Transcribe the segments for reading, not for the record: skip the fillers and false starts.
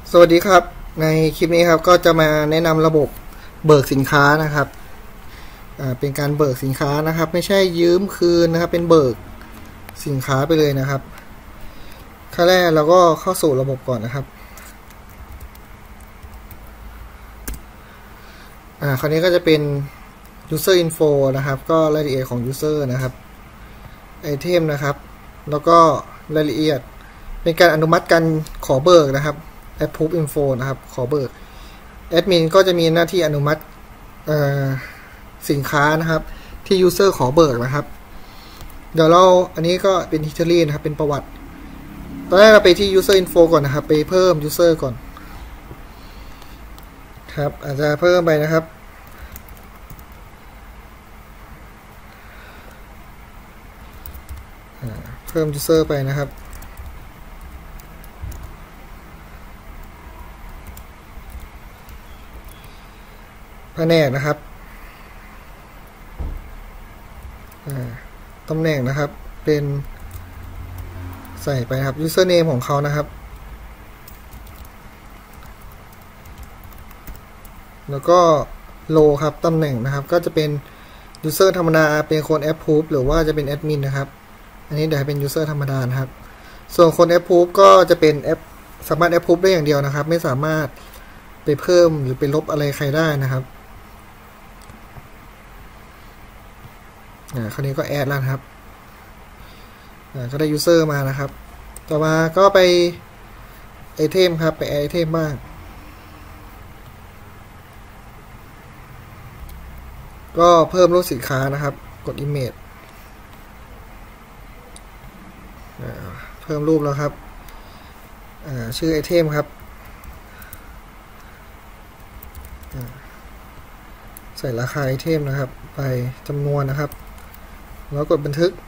สวัสดีครับในคลิปนี้ครับก็จะมาแนะนำระบบเบิกสินค้านะครับเป็นการเบิกสินค้านะครับไม่ใช่ยืมคืนนะครับเป็นเบิกสินค้าไปเลยนะครับขั้นแรกเราก็เข้าสู่ระบบก่อนนะครับคราวนี้ก็จะเป็น user info นะครับก็รายละเอียดของ user นะครับไอเทมนะครับแล้วก็รายละเอียดเป็นการอนุมัติการขอเบิกนะครับ approve info นะครับขอเบิกแอดมินก็จะมีหน้าที่อนุมัติสินค้านะครับที่ user ขอเบิกนะครับเดี๋ยวเราอันนี้ก็เป็น history นะครับเป็นประวัติตอนแรกเราไปที่ user info ก่อนนะครับไปเพิ่ม user ก่อนครับอาจจะเพิ่มไปนะครับเพิ่ม user ไปนะครับแผนกนะครับตำแหน่งนะครับเป็นใส่ไปครับ username ของเขานะครับแล้วก็ role ครับตำแหน่งนะครับก็จะเป็น user ธรรมดาเป็นคน approve หรือว่าจะเป็น admin นะครับอันนี้เดี๋ยวให้เป็น user ธรรมดานะครับส่วนคน approve ก็จะเป็นสามารถ approve ได้อย่างเดียวนะครับไม่สามารถไปเพิ่มหรือไปลบอะไรใครได้นะครับคราวนี้ก็แอดแล้วครับก็ได้ user มานะครับต่อมาก็ไปไอเทมครับไปไอเทมบ้างก็เพิ่มรูปสินค้านะครับกด image เพิ่มรูปแล้วครับชื่อไอเทมครับใส่ราคาไอเทมนะครับไปจำนวนนะครับแล้วกดบันทึก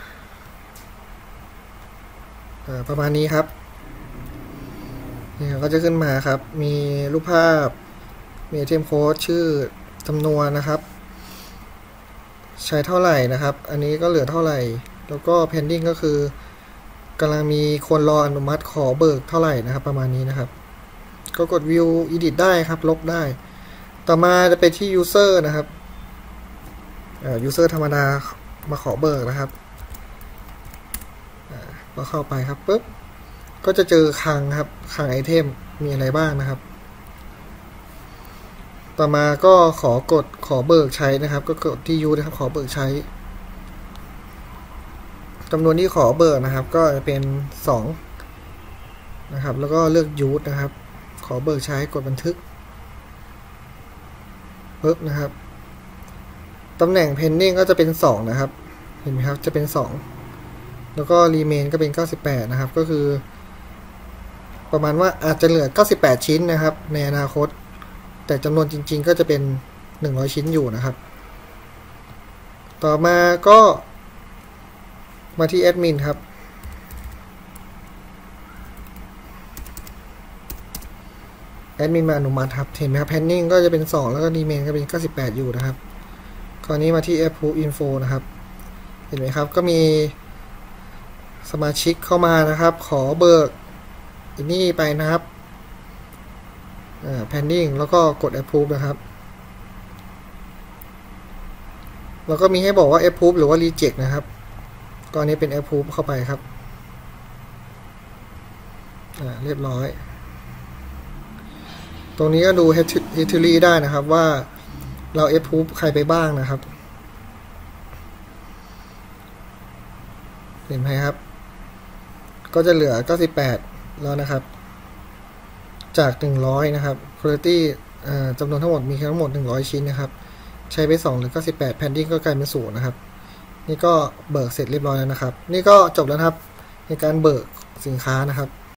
ประมาณนี้ครับนี่ก็จะขึ้นมาครับมีรูปภาพมีไอเทมโค้ดชื่อจำนวนนะครับใช้เท่าไหร่นะครับอันนี้ก็เหลือเท่าไหร่แล้วก็ pending ก็คือกำลังมีคนรออนุมัติขอเบิกเท่าไหร่นะครับประมาณนี้นะครับก็กด view edit ได้ครับลบได้ต่อมาจะไปที่ user นะครับuser ธรรมดามาขอเบิกนะครับก็เข้าไปครับปุ๊บก็จะเจอคลังครับคลังไอเทมมีอะไรบ้างนะครับต่อมาก็ขอเบิกใช้นะครับก็กดที่ use นะครับขอเบิกใช้จำนวนที่ขอเบิกนะครับก็จะเป็น2นะครับแล้วก็เลือก use นะครับขอเบิกใช้กดบันทึกปุ๊บนะครับตำแหน่ง pending ก็จะเป็น2นะครับเห็นไหมครับจะเป็น2แล้วก็ remain ก็เป็น98นะครับก็คือประมาณว่าอาจจะเหลือ98ชิ้นนะครับในอนาคตแต่จำนวนจริงๆก็จะเป็น100ชิ้นอยู่นะครับต่อมาก็มาที่ admin ครับแอดมินมาอนุมัติครับเห็นไหมครับ pending ก็จะเป็น2แล้วก็ remain ก็เป็น98อยู่นะครับคราวนี้มาที่ approve info นะครับเห็นไหมครับก็มีสมาชิกเข้ามานะครับขอเบิกอันนี้ไปนะครับpending แล้วก็กด approve นะครับแล้วก็มีให้บอกว่า approve หรือว่า reject นะครับก็อันนี้เป็น approve เข้าไปครับเรียบร้อยตรงนี้ก็ดู history ได้นะครับว่าเรา approve ใครไปบ้างนะครับเห็นไหมครับก็จะเหลือ98แล้วนะครับจาก100นะครับ quality จำนวนทั้งหมดมีทั้งหมด100ชิ้นนะครับใช้ไป2หรือ98 pending ก็กลายเป็น0นะครับนี่ก็เบิกเสร็จเรียบร้อยแล้วนะครับนี่ก็จบแล้วครับในการเบิกสินค้านะครับ